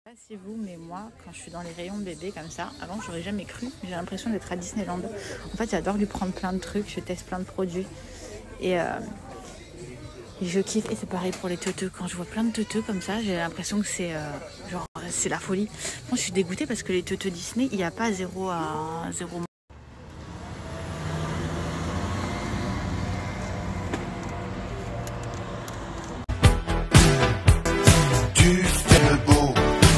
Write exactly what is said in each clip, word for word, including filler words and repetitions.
Je sais pas si vous, mais moi, quand je suis dans les rayons de bébé comme ça, avant j'aurais jamais cru, j'ai l'impression d'être à Disneyland. En fait, j'adore lui prendre plein de trucs, je teste plein de produits et, euh, et je kiffe. Et c'est pareil pour les teuteux. Quand je vois plein de teuteux comme ça, j'ai l'impression que c'est euh, genre c'est la folie. Moi, je suis dégoûtée parce que les teuteux Disney, il n'y a pas zéro à zéro. Tu fais le beau,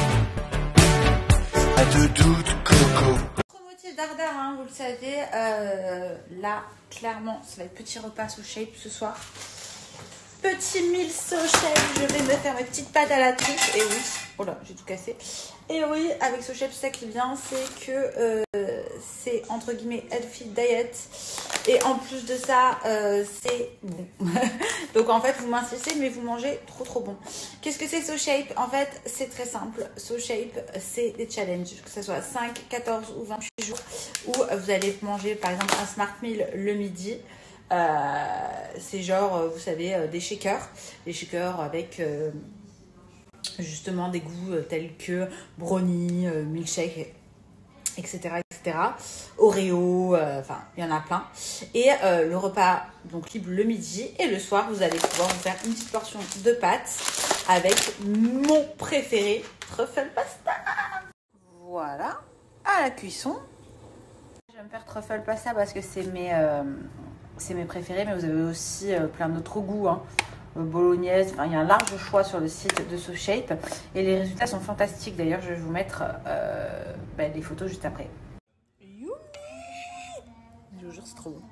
pas de doute, Coco. Motif dardard, hein, vous le savez. Euh, là, clairement, ça va être petit repas So Shape ce soir. Petit meal So Shape, je vais me faire mes petites pâtes à la truffe. Et oui, oh là, j'ai tout cassé. Et oui, avec So Shape, ça qui est bien, c'est que euh, c'est entre guillemets healthy diet. Et en plus de ça, euh, c'est bon. Donc en fait, vous mincissez, mais vous mangez trop trop bon. Qu'est-ce que c'est So Shape? En fait, c'est très simple. So Shape, c'est des challenges, que ce soit cinq, quatorze ou vingt-huit jours, où vous allez manger par exemple un Smart Meal le midi. Euh, c'est genre, vous savez, euh, des shakers. Des shakers avec euh, justement des goûts euh, tels que brownie, euh, milkshake, et cetera, et cetera. Oreo, enfin, euh, il y en a plein. Et euh, le repas, donc libre le midi. Et le soir, vous allez pouvoir vous faire une petite portion de pâtes avec mon préféré, truffle pasta. Voilà, à la cuisson. Je vais me faire truffle pasta parce que c'est mes, euh, c'est mes préférés. Mais vous avez aussi euh, plein d'autres goûts, hein. Bolognaise, enfin il y a un large choix sur le site de So Shape et les résultats sont fantastiques. D'ailleurs, je vais vous mettre euh, bah, les photos juste après. Youpi! Je vous jure, c'est trop bon.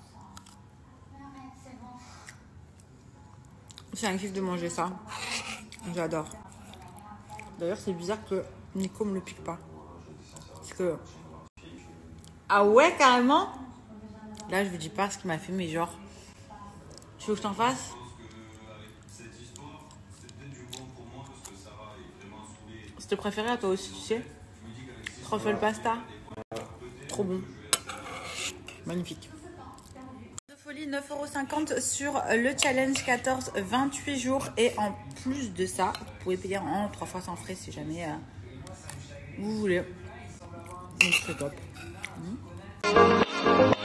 C'est un kiff de manger ça. J'adore. D'ailleurs, c'est bizarre que Nico me le pique pas. Parce que... Ah ouais, carrément? Là, je vous dis pas ce qu'il m'a fait, mais genre... Tu veux que je t'en fasse? C'était préféré à toi aussi, tu sais. Truffle pasta. Trop bon. Magnifique. De folie, neuf euros cinquante sur le challenge quatorze vingt-huit jours. Et en plus de ça, vous pouvez payer en trois fois sans frais si jamais euh, vous voulez. Donc c'est top. Mmh.